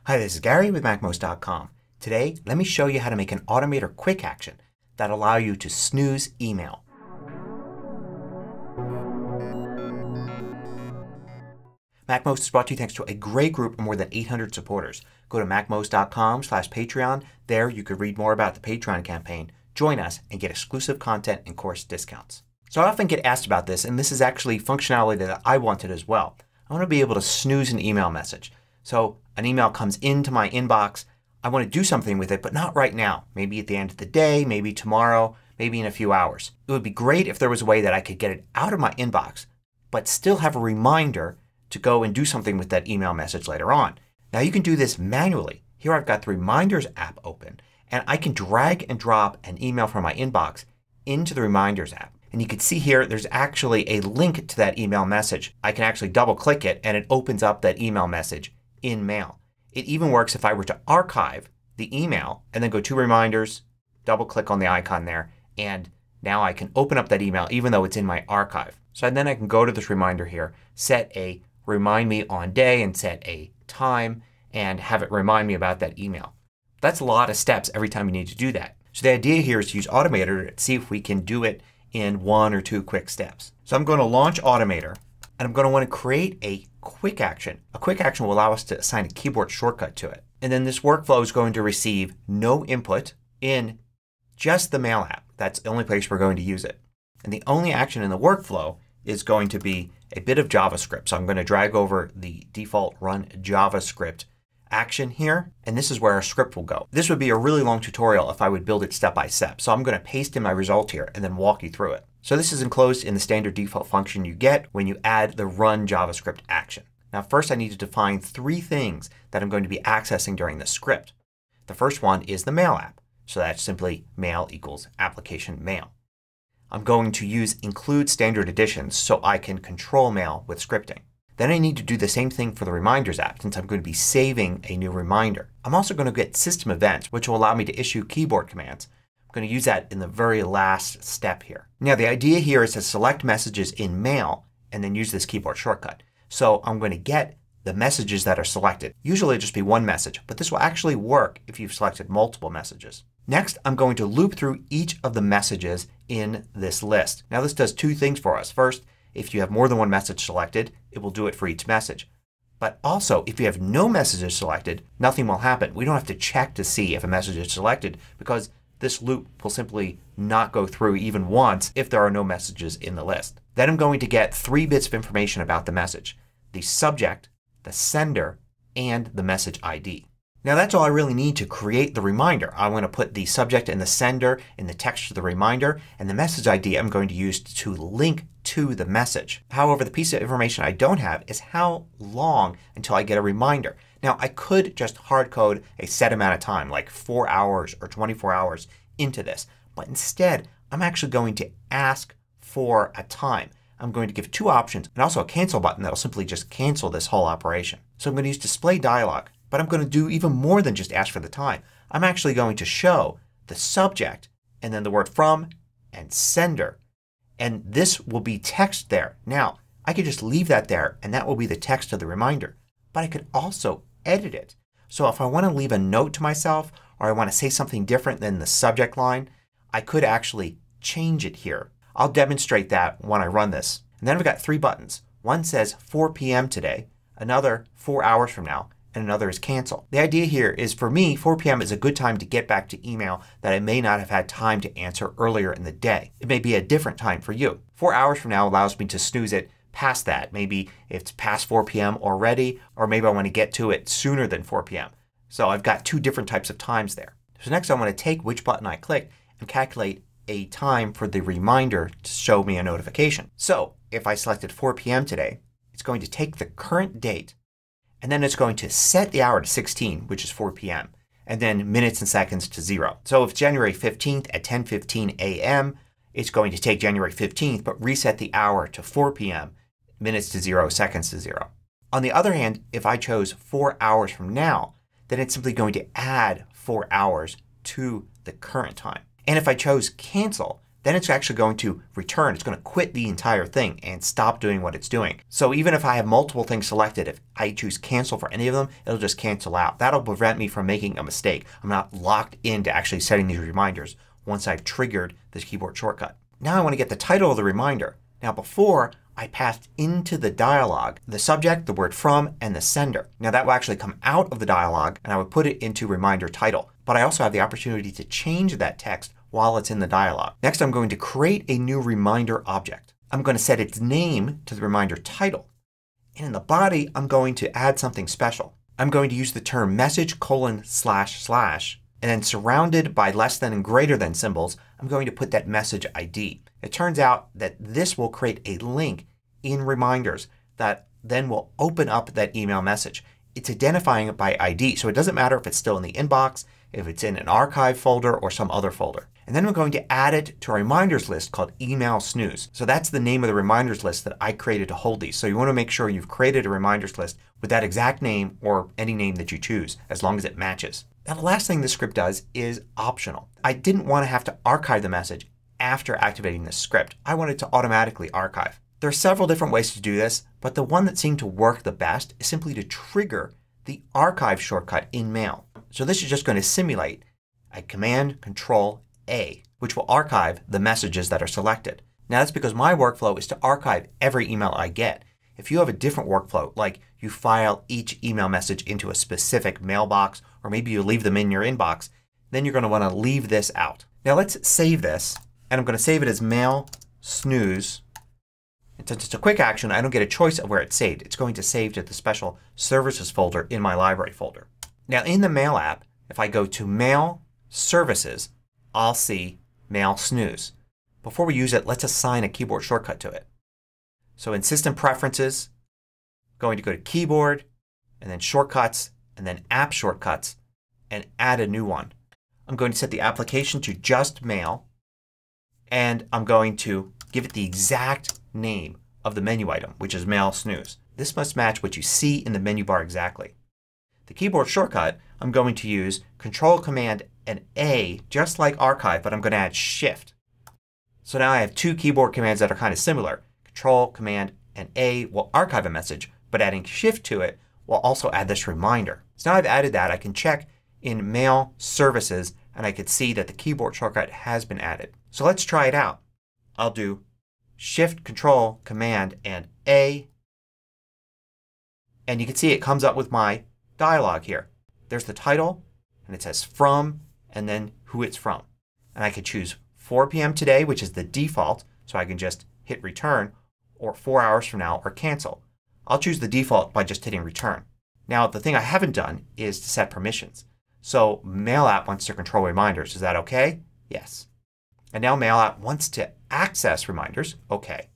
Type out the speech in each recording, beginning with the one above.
Hi, this is Gary with MACMOST.com. Today, let me show you how to make an Automator quick action that allow you to snooze email. MACMOST is brought to you thanks to a great group of more than 800 supporters. Go to MACMOST.com/Patreon. There you could read more about the Patreon campaign, join us, and get exclusive content and course discounts. So I often get asked about this, and this is actually functionality that I wanted as well. I want to be able to snooze an email message. So an email comes into my inbox. I want to do something with it, but not right now. Maybe at the end of the day, maybe tomorrow, maybe in a few hours. It would be great if there was a way that I could get it out of my inbox but still have a reminder to go and do something with that email message later on. Now you can do this manually. Here I've got the Reminders app open and I can drag and drop an email from my inbox into the Reminders app. And you can see here there's actually a link to that email message. I can actually double click it and it opens up that email message in Mail. It even works if I were to archive the email and then go to Reminders, double click on the icon there, and now I can open up that email even though it's in my archive. So then I can go to this reminder here, set a remind me on day and set a time and have it remind me about that email. That's a lot of steps every time you need to do that. So the idea here is to use Automator to see if we can do it in 1 or 2 quick steps. So I'm going to launch Automator and I'm going to want to create a quick action. A quick action will allow us to assign a keyboard shortcut to it. And then this workflow is going to receive no input in just the Mail app. That's the only place we're going to use it. And the only action in the workflow is going to be a bit of JavaScript. So I'm going to drag over the default run JavaScript action here and this is where our script will go. This would be a really long tutorial if I would build it step by step. So I'm going to paste in my result here and then walk you through it. So this is enclosed in the standard default function you get when you add the run JavaScript action. Now first I need to define 3 things that I'm going to be accessing during the script. The first one is the Mail app. So that's simply mail equals application mail. I'm going to use include standard editions so I can control Mail with scripting. Then I need to do the same thing for the Reminders app since I'm going to be saving a new reminder. I'm also going to get system events which will allow me to issue keyboard commands. I'm going to use that in the very last step here. Now the idea here is to select messages in Mail and then use this keyboard shortcut. So I'm going to get the messages that are selected. Usually it'll just be one message, but this will actually work if you've selected multiple messages. Next I'm going to loop through each of the messages in this list. Now this does 2 things for us. First, if you have more than one message selected, it will do it for each message. But also if you have no messages selected, nothing will happen. We don't have to check to see if a message is selected because this loop will simply not go through even once if there are no messages in the list. Then I'm going to get 3 bits of information about the message. The subject, the sender, and the message ID. Now that's all I really need to create the reminder. I'm going to put the subject and the sender in the text of the reminder and the message ID I'm going to use to link to the message. However, the piece of information I don't have is how long until I get a reminder. Now I could just hard code a set amount of time like 4 hours or 24 hours into this. But instead I'm actually going to ask for a time. I'm going to give 2 options and also a cancel button that will simply just cancel this whole operation. So I'm going to use display dialog. But I'm going to do even more than just ask for the time. I'm actually going to show the subject and then the word from and sender. And this will be text there. Now I could just leave that there and that will be the text of the reminder. But I could also edit it. So if I want to leave a note to myself or I want to say something different than the subject line, I could actually change it here. I'll demonstrate that when I run this. And then I've got 3 buttons. One says 4 p.m. today, another 4 hours from now, and another is cancel. The idea here is for me 4 p.m. is a good time to get back to email that I may not have had time to answer earlier in the day. It may be a different time for you. 4 hours from now allows me to snooze it past that. Maybe it's past 4 p.m. already or maybe I want to get to it sooner than 4 p.m. So I've got 2 different types of times there. So next I want to take which button I click and calculate a time for the reminder to show me a notification. So if I selected 4 p.m. today, it's going to take the current date and then it's going to set the hour to 16, which is 4 p.m. and then minutes and seconds to 0. So if it's January 15th at 10:15 a.m. it's going to take January 15th but reset the hour to 4 p.m. minutes to 0, seconds to 0. On the other hand, if I chose 4 hours from now, then it's simply going to add 4 hours to the current time. And if I chose cancel, then it's actually going to return. It's going to quit the entire thing and stop doing what it's doing. So even if I have multiple things selected, if I choose cancel for any of them, it'll just cancel out. That'll prevent me from making a mistake. I'm not locked into actually setting these reminders once I've triggered this keyboard shortcut. Now I want to get the title of the reminder. Now before I passed into the dialog the subject, the word from, and the sender. Now that will actually come out of the dialog and I would put it into reminder title. But I also have the opportunity to change that text while it's in the dialog. Next I'm going to create a new reminder object. I'm going to set its name to the reminder title. And in the body I'm going to add something special. I'm going to use the term message : / and then surrounded by less than and greater than symbols I'm going to put that message ID. It turns out that this will create a link in reminders that then will open up that email message. It's identifying it by ID, so it doesn't matter if it's still in the inbox, if it's in an archive folder, or some other folder. And then we're going to add it to a reminders list called Email Snooze. So that's the name of the reminders list that I created to hold these. So you want to make sure you've created a reminders list with that exact name or any name that you choose as long as it matches. Now the last thing this script does is optional. I didn't want to have to archive the message after activating this script. I wanted to automatically archive. There are several different ways to do this, but the one that seemed to work the best is simply to trigger the archive shortcut in Mail. So this is just going to simulate a Command Control A, which will archive the messages that are selected. Now that's because my workflow is to archive every email I get. If you have a different workflow, like you file each email message into a specific mailbox or maybe you leave them in your inbox, then you're going to want to leave this out. Now let's save this, and I'm going to save it as Mail Snooze. And since it's a quick action I don't get a choice of where it's saved. It's going to save to the special services folder in my library folder. Now in the Mail app, if I go to Mail Services, I'll see Mail Snooze. Before we use it, let's assign a keyboard shortcut to it. So in System Preferences, I'm going to go to Keyboard, and then Shortcuts, and then App Shortcuts, and add a new one. I'm going to set the application to just Mail, and I'm going to give it the exact name of the menu item, which is Mail Snooze. This must match what you see in the menu bar exactly. The keyboard shortcut, I'm going to use Control Command and A, just like Archive, but I'm going to add Shift. So now I have two keyboard commands that are kind of similar. Control Command and A will archive a message, but adding Shift to it will also add this reminder. So now I've added that, I can check in Mail Services and I can see that the keyboard shortcut has been added. So let's try it out. I'll do Shift, Control, Command, and A, and you can see it comes up with my dialog here. There's the title and it says from and then who it's from. And I could choose 4 p.m. today, which is the default, so I can just hit return, or 4 hours from now, or cancel. I'll choose the default by just hitting return. Now the thing I haven't done is to set permissions. So Mail app wants to control reminders. Is that okay? Yes. And now Mail app wants to access reminders. Okay.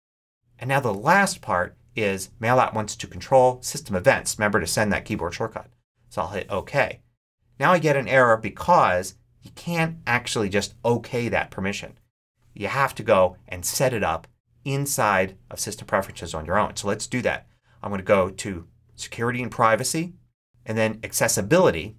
And now the last part is Mail app wants to control system events. Remember to send that keyboard shortcut. So I'll hit OK. Now I get an error because you can't actually just OK that permission. You have to go and set it up inside of System Preferences on your own. So let's do that. I'm going to go to Security and Privacy and then Accessibility.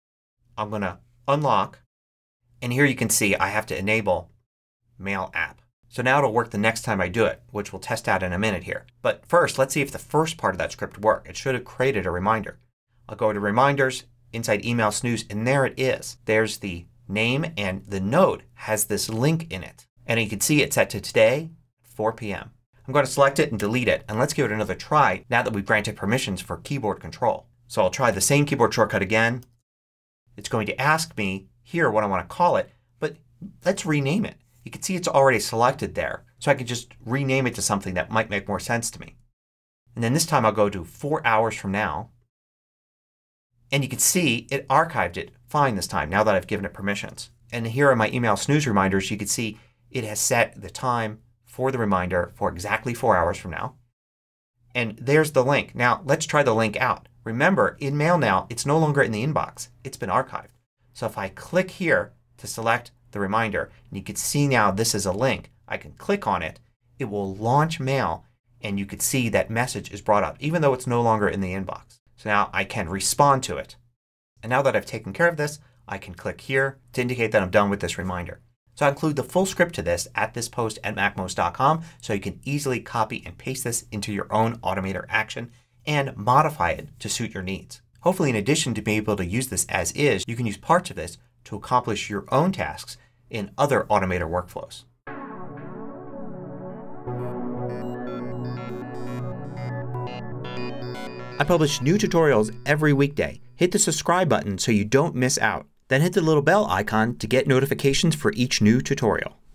I'm going to unlock, and here you can see I have to enable Mail app. So now it'll work the next time I do it, which we'll test out in a minute here. But first let's see if the first part of that script worked. It should have created a reminder. I'll go to Reminders, inside Email Snooze, and there it is. There's the name and the node has this link in it. And you can see it's set to today, 4 p.m. I'm going to select it and delete it, and let's give it another try now that we've granted permissions for keyboard control. So I'll try the same keyboard shortcut again. It's going to ask me here what I want to call it, but let's rename it. You can see it's already selected there, so I can just rename it to something that might make more sense to me. And then this time I'll go to 4 hours from now, and you can see it archived it fine this time now that I've given it permissions. And here are my Email Snooze reminders. You can see it has set the time for the reminder for exactly 4 hours from now. And there's the link. Now let's try the link out. Remember, in Mail now it's no longer in the inbox. It's been archived. So if I click here to select the reminder, and you can see now this is a link, I can click on it. It will launch Mail and you can see that message is brought up even though it's no longer in the inbox. So now I can respond to it. And now that I've taken care of this, I can click here to indicate that I'm done with this reminder. So I include the full script to this at this post at MACMOST.com so you can easily copy and paste this into your own Automator action and modify it to suit your needs. Hopefully in addition to being able to use this as is, you can use parts of this to accomplish your own tasks in other Automator workflows. I publish new tutorials every weekday. Hit the subscribe button so you don't miss out. Then hit the little bell icon to get notifications for each new tutorial.